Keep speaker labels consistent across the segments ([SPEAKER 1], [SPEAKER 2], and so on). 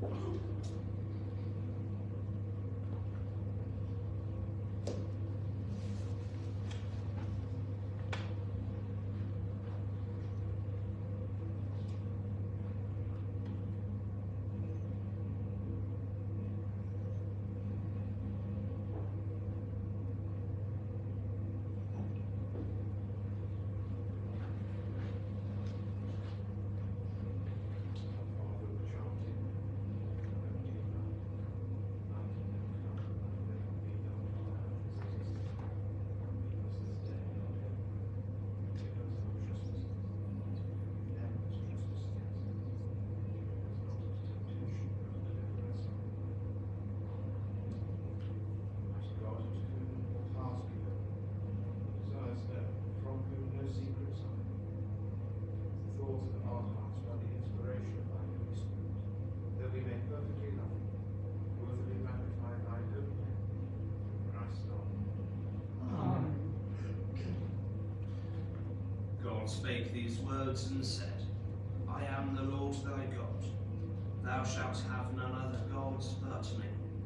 [SPEAKER 1] Spake these words and said, I am the Lord thy God. Thou shalt have none other gods but me.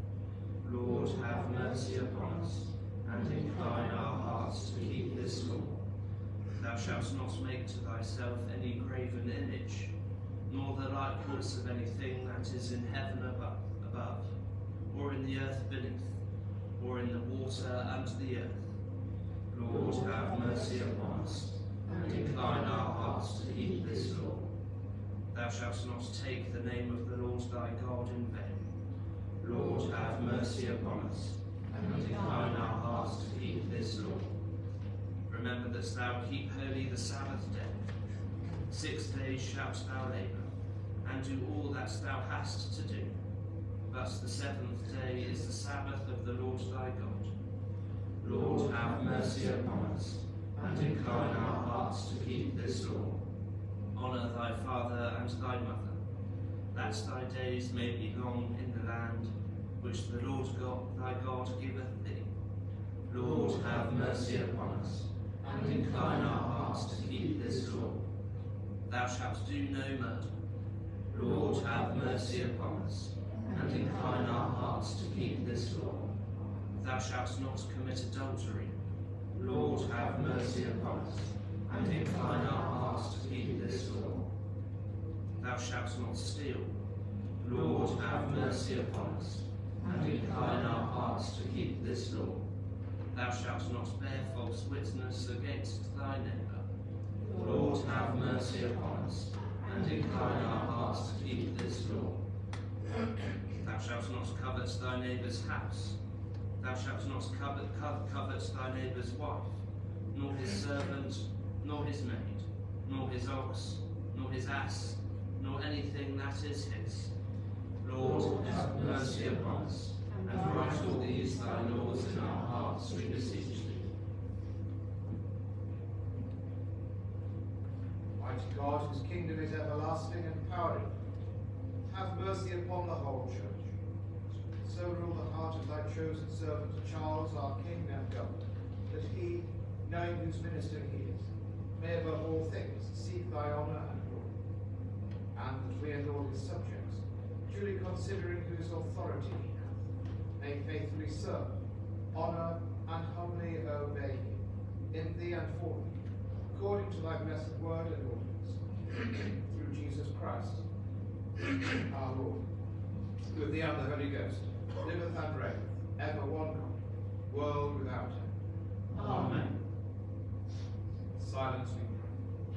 [SPEAKER 1] Lord, have mercy upon us, and incline our hearts to keep this law. Thou shalt not make to thyself any graven image, nor the likeness of anything that is in heaven above, or in the earth beneath, or in the water under the earth. Lord, have mercy upon us, and incline our hearts to keep this law. Thou shalt not take the name of the Lord thy God in vain. Lord, have mercy upon us, and incline our hearts to keep this law. Remember that thou keep holy the Sabbath day. 6 days shalt thou labour, and do all that thou hast to do. But the 7th day is the Sabbath of the Lord thy God. Lord, have mercy upon us, and incline our hearts to keep this law. Honour thy father and thy mother, that thy days may be long in the land which the Lord God, thy God giveth thee. Lord, have mercy upon us, and incline our hearts to keep this law. Thou shalt do no murder. Lord, have mercy upon us, and incline our hearts to keep this law. Thou shalt not commit adultery. Lord, have mercy upon us, and incline our hearts to keep this law. Thou shalt not steal. Lord, have mercy upon us, and incline our hearts to keep this law. Thou shalt not bear false witness against thy neighbour. Lord, have mercy upon us, and incline our hearts to keep this law. Thou shalt not covet thy neighbour's house. Thou shalt not covet thy neighbour's wife, nor his servant, nor his maid, nor his ox, nor his ass, nor anything that is his. Lord, have mercy upon us, and write all these thy laws in our hearts, we beseech thee.
[SPEAKER 2] Mighty God, whose kingdom is everlasting and power, have mercy upon the whole church. So rule the heart of thy chosen servant Charles, our King and Governor, that he, knowing whose minister he is, may above all things seek thy honour and glory, and that we and all his subjects, duly considering whose authority he hath, may faithfully serve, honour, and humbly obey him, in thee and for thee, according to thy blessed word and ordinance, through Jesus Christ, our Lord, with thee and the Holy Ghost, liveth and reigneth, ever one God, world without end.
[SPEAKER 1] Amen.
[SPEAKER 2] Silence we pray.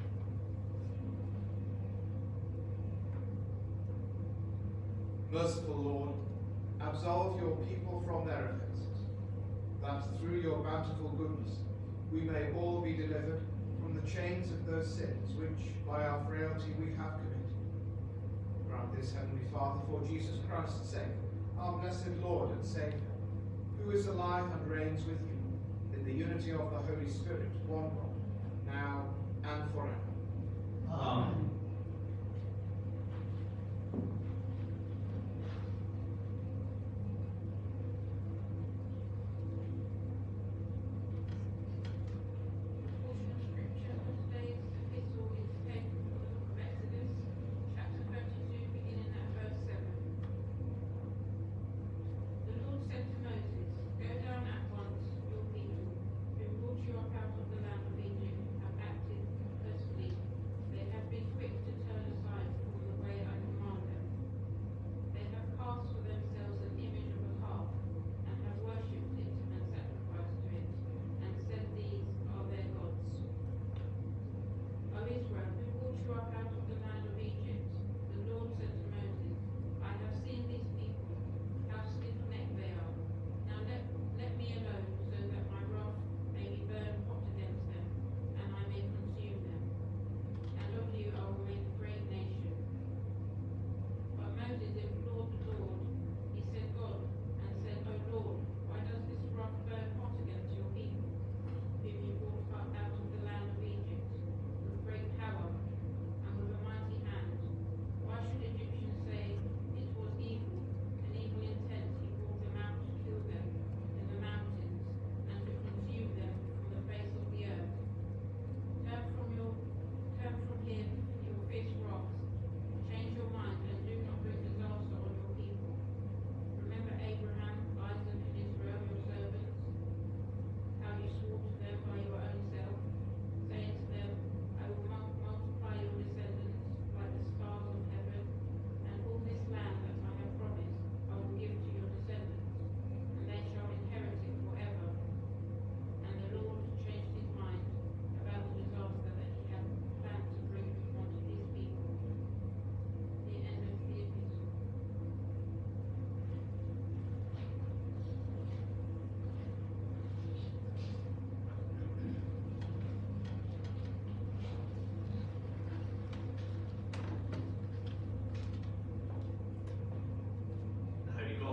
[SPEAKER 2] Merciful Lord, absolve your people from their offences, that through your bountiful goodness we may all be delivered from the chains of those sins which, by our frailty, we have committed. Grant this, Heavenly Father, for Jesus Christ's sake, our blessed Lord and Saviour, who is alive and reigns with you, in the unity of the Holy Spirit, one God, now and forever.
[SPEAKER 1] Amen.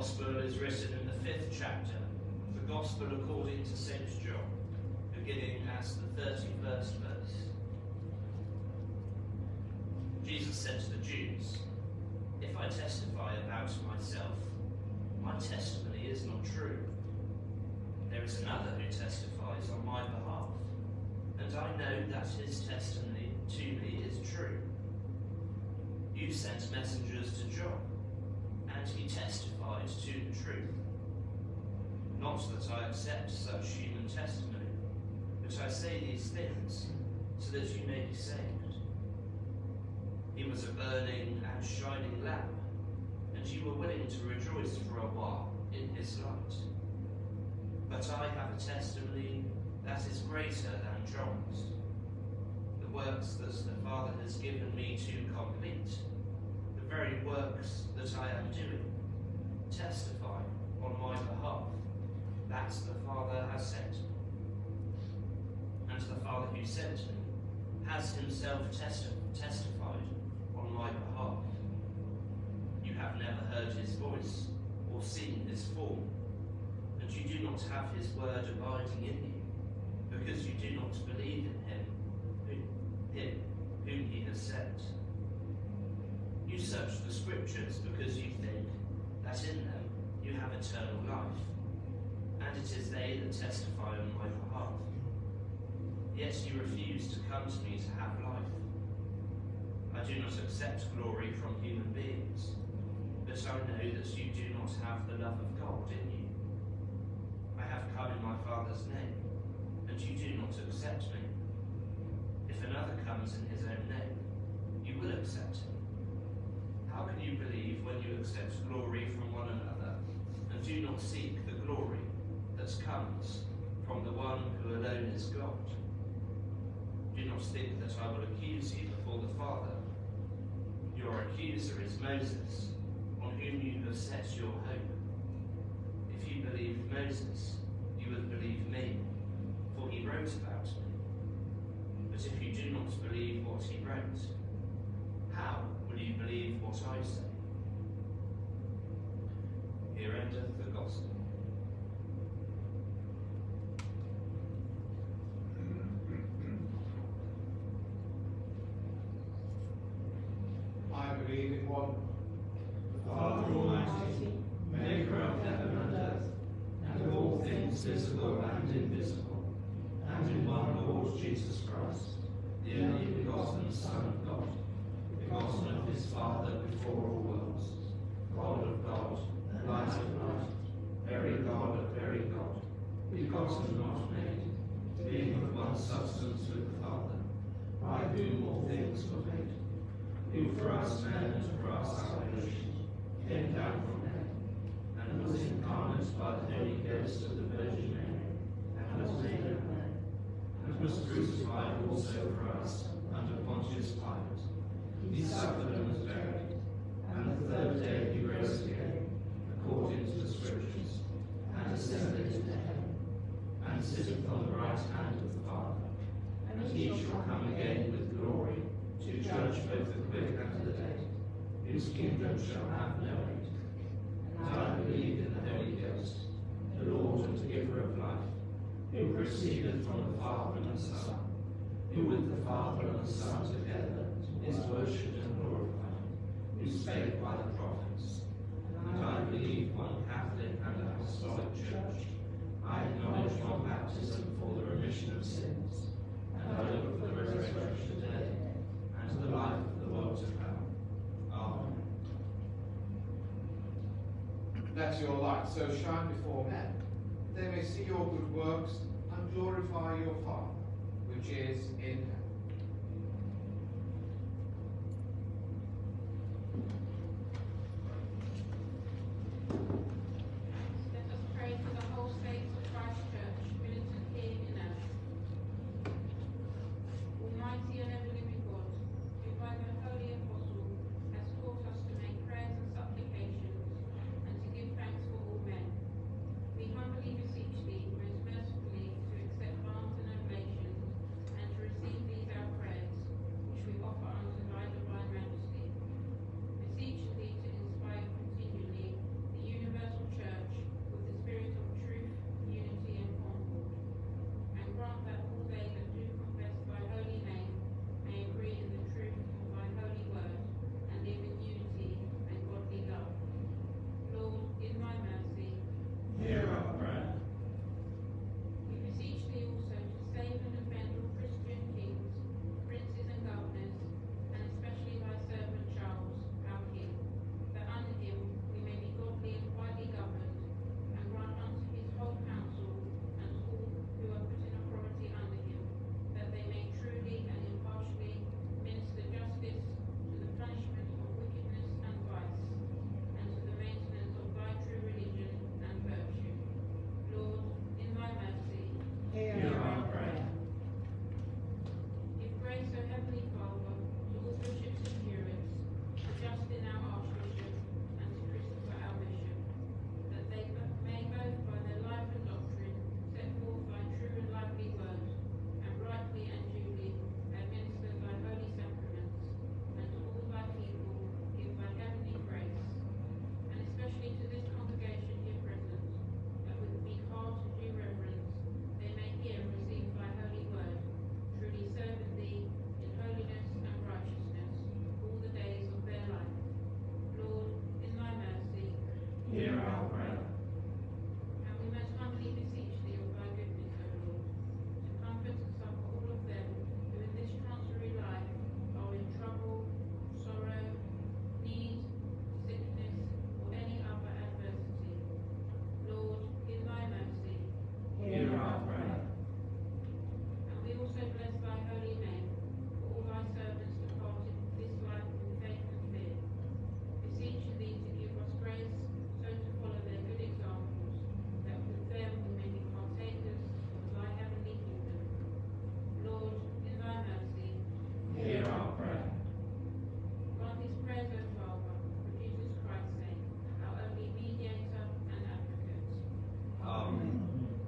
[SPEAKER 1] Gospel is written in the 5th chapter, the Gospel according to St. John, beginning at the 31st verse. Jesus said to the Jews, "If I testify about myself, my testimony is not true. There is another who testifies on my behalf, and I know that his testimony to me is true. You sent messengers to John, and he testified to the truth. Not that I accept such human testimony, but I say these things so that you may be saved. He was a burning and shining lamp, and you were willing to rejoice for a while in his light. But I have a testimony that is greater than John's. The works that the Father has given me to complete, the very works that I am doing, testify on my behalf that the Father has sent me. And the Father who sent me has himself testified on my behalf. You have never heard his voice or seen his form, and you do not have his word abiding in you, because you do not believe in him whom he has sent. You search the scriptures because you think that in them you have eternal life, and it is they that testify on my behalf. Yet you refuse to come to me to have life. I do not accept glory from human beings, but I know that you do not have the love of God in you. I have come in my Father's name, and you do not accept me. If another comes in his own name, you will accept him. How can you believe when you accept glory from one another, and do not seek the glory that comes from the one who alone is God? Do not think that I will accuse you before the Father. Your accuser is Moses, on whom you have set your hope. If you believed Moses, you would believe me, for he wrote about me. But if you do not believe what he wrote, how will you believe what I say?" Here endeth the Gospel.
[SPEAKER 2] I believe in one
[SPEAKER 3] Father Almighty, maker of heaven and earth, and of all things visible and invisible, and in one Lord Jesus Christ, the only begotten Son of God, begotten of his Father before all worlds, God of God, light of light, very God of very God, begotten not made, being of one substance with the Father, by whom all things were made, who for us men and for our salvation came down from heaven, and was incarnate by the Holy Ghost of the Virgin Mary, and was made a man, and was crucified also for us under Pontius Pilate. He suffered and was buried, and the third day he rose again, according to the Scriptures, and ascended into heaven, and sitteth on the right hand of the Father. And he shall come again with glory, to judge both the quick and the dead, whose kingdom shall have no end. And I believe in the Holy Ghost, the Lord and giver of life, who proceedeth from the Father and the Son, who with the Father and the Son together is worshipped and glorified, who spake by the prophets. And I believe one Catholic and Apostolic Church. I acknowledge one baptism for the remission of sins, and I look for the resurrection of the dead, and the life of the world to come. Amen.
[SPEAKER 2] Let your light so shine before men, they may see your good works and glorify your Father, which is in heaven.
[SPEAKER 4] Let us pray for the whole state of Christ Church, militant here in us. Almighty and ever-living God, who by the Holy Apostle has taught us to make prayers and supplications, and to give thanks for all men, we humbly beseech thee most mercifully to accept alms and oblations, and to receive the
[SPEAKER 3] hear our prayer.
[SPEAKER 4] And we most humbly beseech thee of thy goodness, O Lord, to comfort and succor all of them who in this transitory life are in trouble, sorrow, need, sickness, or any other adversity. Lord, in thy mercy,
[SPEAKER 3] Hear our prayer.
[SPEAKER 4] and we also bless thy holy name for all thy servants departed this life in faith and fear, beseeching thee to give us grace so to follow their good examples, that with them we may be partakers of thy heavenly kingdom. Lord, in thy mercy,
[SPEAKER 3] Hear our prayer.
[SPEAKER 4] grant these prayers, O Father, for Jesus Christ's sake, our only mediator and advocate.
[SPEAKER 3] Amen.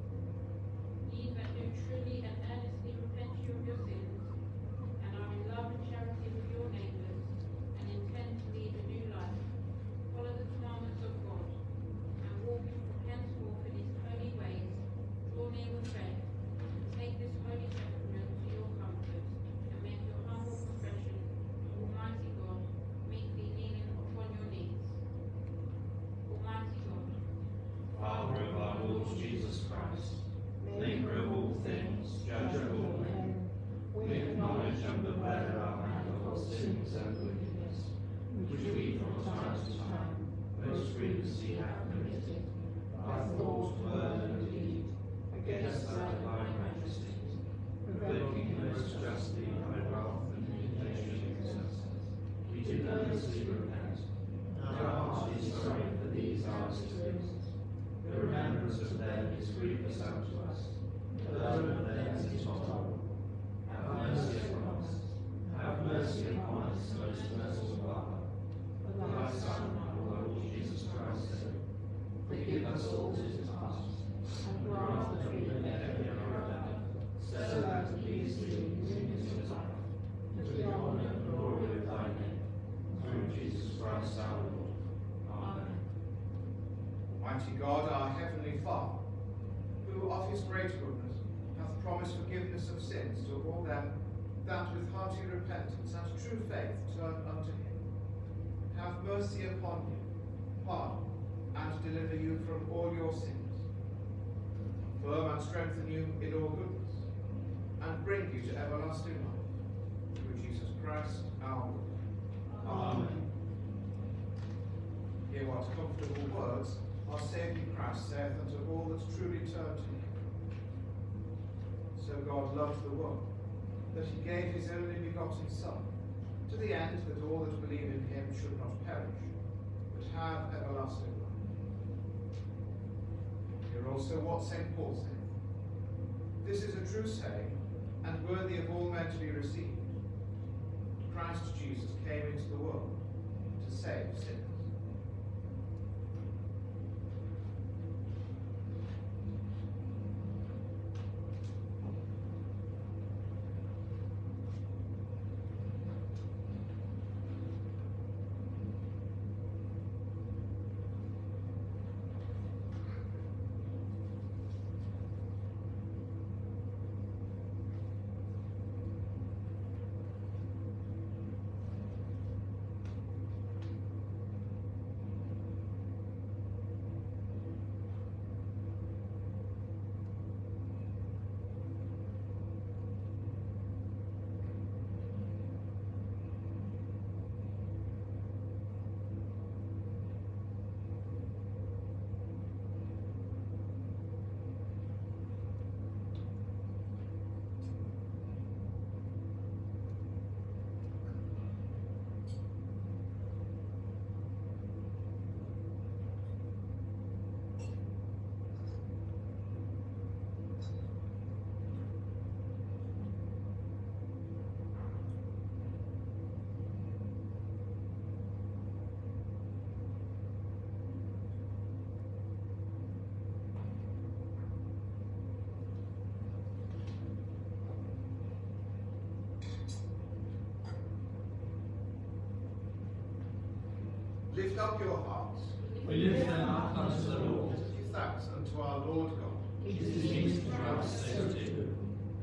[SPEAKER 4] Ye that do truly and earnestly repent you of your sins, and are in love and charity with your neighbours, and intend to lead a new life, follow the commandments of God, and walk from henceforth in his holy ways, draw near with faith, and take this holy sacrament to your comfort, and make your humble confession to Almighty God, meekly kneeling upon your knees. Almighty God,
[SPEAKER 3] Father of our Lord Jesus Christ, maker of all things, judge of all men, we acknowledge and beware our manifold sins and wickedness, which we from time to time most grievously have committed, by thought, word, and deed, against thy divine majesty, provoking most justly thy wrath and indignation against us. We do earnestly repent, and are heartily sorry for these our sins. The remembrance of them is grievous unto us. The burden of them is intolerable. Have mercy upon us. Have mercy upon us, most merciful Father. For thy Son, our Lord Jesus Christ's sake, forgive us all that is past, and grant that we may ever hereafter, so that to please thee in this life, to the honour and glory of thy name, through Jesus Christ our Lord. Amen.
[SPEAKER 2] Almighty God, our heavenly Father, who of his great goodness hath promised forgiveness of sins to all them that with hearty repentance and true faith turn unto him, have mercy upon you, pardon, and deliver you from all your sins, confirm and strengthen you in all goodness, and bring you to everlasting life, through Jesus Christ our Lord.
[SPEAKER 3] Amen.
[SPEAKER 2] Hear what comfortable words our Saviour Christ saith unto all that truly turn to him. So God loved the world, that he gave his only begotten Son, to the end that all that believe in him should not perish, but have everlasting life. Hear also what St. Paul saith. This is a true saying, and worthy of all men to be received. Christ Jesus came into the world to save sinners. Lift up your hearts.
[SPEAKER 3] We lift them up unto the Lord.
[SPEAKER 2] Give thanks unto our Lord God.
[SPEAKER 3] It is meet for us so to do.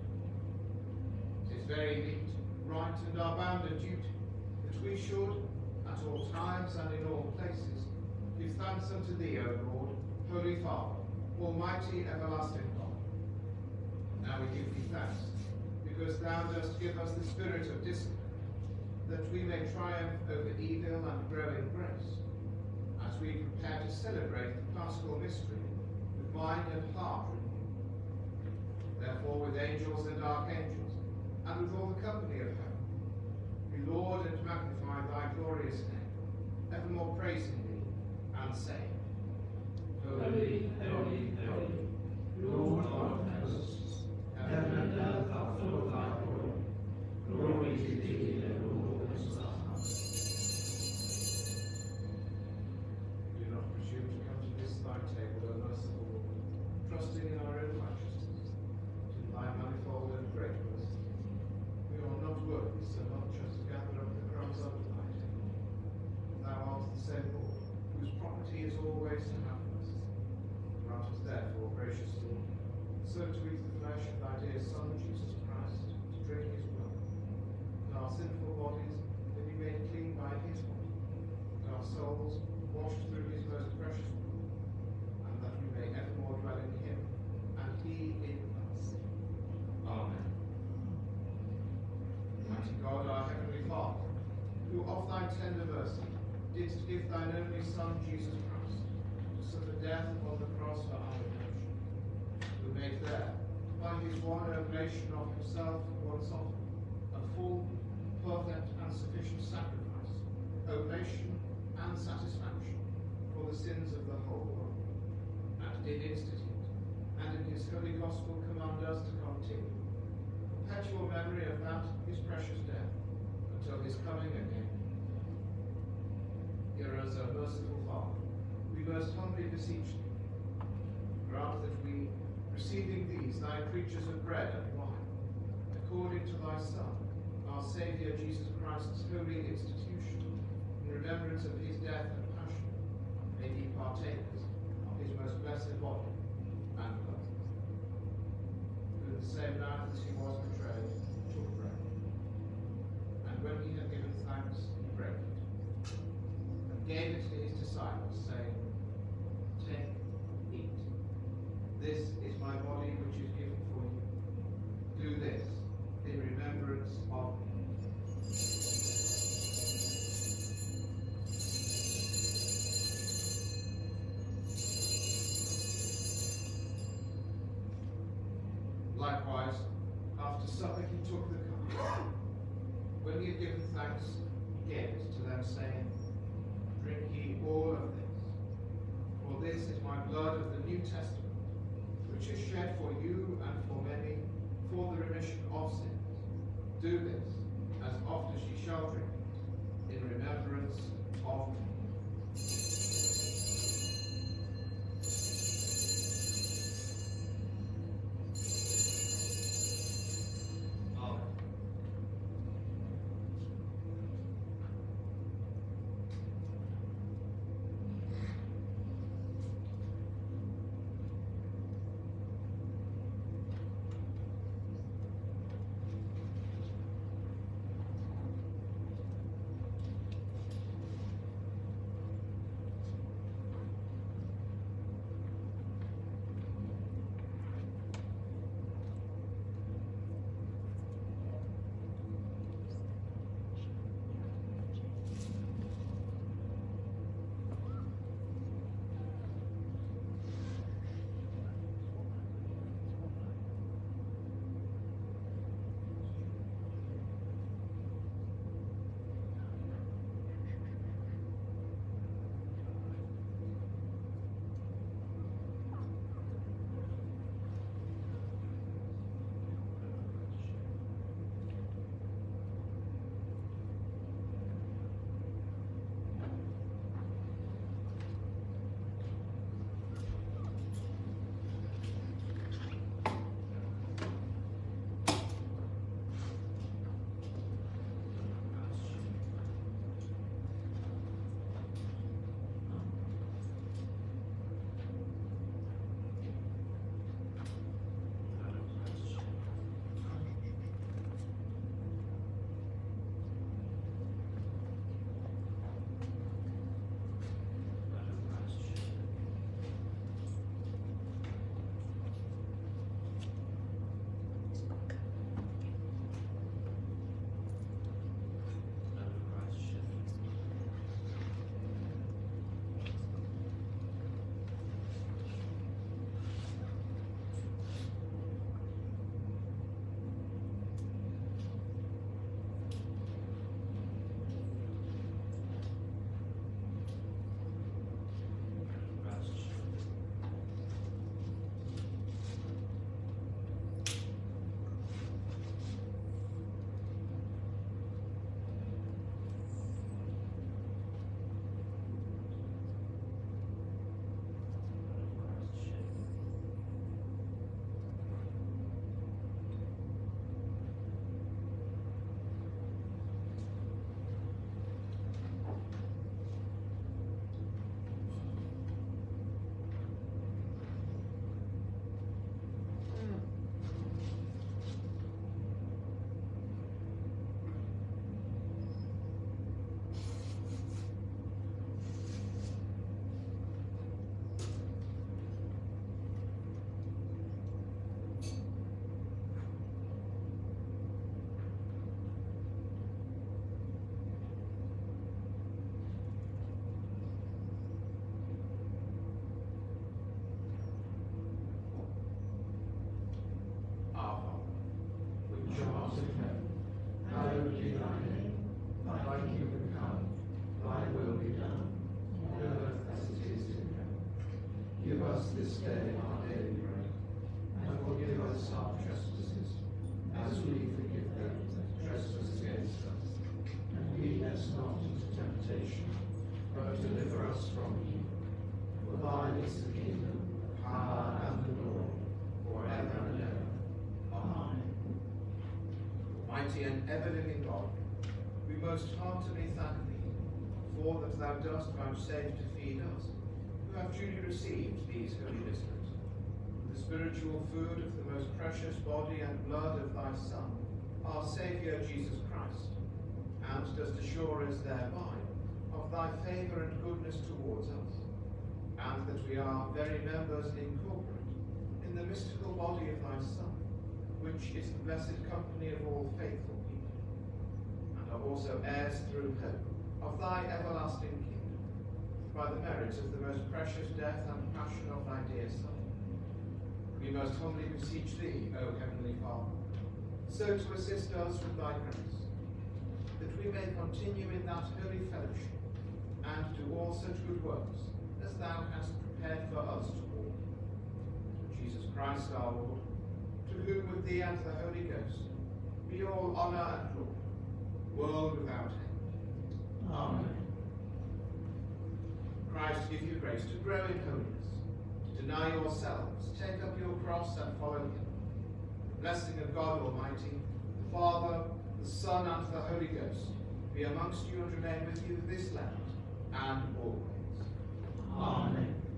[SPEAKER 2] It is very meet, right, and our bounden duty that we should, at all times and in all places, give thanks unto thee, O Lord, Holy Father, almighty, everlasting God. Now we give thee thanks, because thou dost give us the spirit of discipline, that we may triumph over evil and grow in grace, as we prepare to celebrate the Paschal mystery with mind and heart renewed. Therefore, with angels and archangels, and with all the company of heaven, we laud and magnify thy glorious name, evermore praising thee, and saying,
[SPEAKER 3] Holy, holy, holy, Lord God of hosts, heaven and earth are full of thy glory. Glory to thee, O Lord, most high.
[SPEAKER 2] Do not presume to come to this thy table, O merciful Lord, trusting in our own righteousness, but in thy manifold and great mercy. We are not worthy so much as to gather up the crumbs under thy table. Thou art the same Lord, whose property is always to have mercy. Grant us therefore, gracious Lord, so to eat the flesh of thy dear Son, Jesus Christ, to drink his blood, and our sinful bodies may be made clean by his body, and our souls washed through his most precious blood, and that we may evermore dwell in him, and he in us. Amen. Mighty God, our heavenly Father, who of thy tender mercy didst give thine only Son, Jesus Christ, to suffer death upon the cross for our redemption, who made there, by his one oblation of himself once offered, a full, perfect, and sufficient sacrifice, oblation and satisfaction for the sins of the whole world, and did institute, and in his holy gospel command us to continue perpetual memory of that his precious death until his coming again. Hear us, O merciful Father, we most humbly beseech thee. Grant that we, receiving these thy creatures of bread and wine, according to thy Son, our Saviour Jesus Christ's holy institution, in remembrance of his death and passion, may be partakers of his most blessed body and blood. Who the same night as he was betrayed, took bread, and when he had given thanks, he broke it, and gave it to his disciples, saying, Take, eat. This is my body which is given for you. Do this in remembrance of me. Likewise, after supper he took the cup. When he had given thanks, he gave it to them, saying, Drink ye all of this, for this is my blood of the New Testament, which is shed for you and for many for the remission of sins. Do this as oft as ye shall drink it, in remembrance of me. Amen.
[SPEAKER 3] us this day our daily bread, and forgive us our trespasses, as we forgive them that trespass against us. And lead us not into temptation, but deliver us from evil. For thine is the kingdom, the power, and the glory, forever and ever. Amen.
[SPEAKER 2] Mighty and ever-living God, we most heartily thank thee for that thou dost vouchsafe to feed us, who have duly received these holy mysteries, the spiritual food of the most precious body and blood of thy Son, our Saviour Jesus Christ, and dost assure us thereby of thy favour and goodness towards us, and that we are very members incorporate in the mystical body of thy Son, which is the blessed company of all faithful people, and are also heirs through hope of thy everlasting kingdom, by the merit of the most precious death and passion of thy dear Son. We most humbly beseech thee, O Heavenly Father, so to assist us with thy grace, that we may continue in that holy fellowship, and do all such good works as thou hast prepared for us to walk. Through Jesus Christ our Lord, to whom with thee and the Holy Ghost be all honour and glory, world without end.
[SPEAKER 3] Amen.
[SPEAKER 2] Christ give you grace to grow in holiness, to deny yourselves, take up your cross and follow him. The blessing of God Almighty, the Father, the Son, and the Holy Ghost be amongst you and remain with you this Lent and always.
[SPEAKER 3] Amen.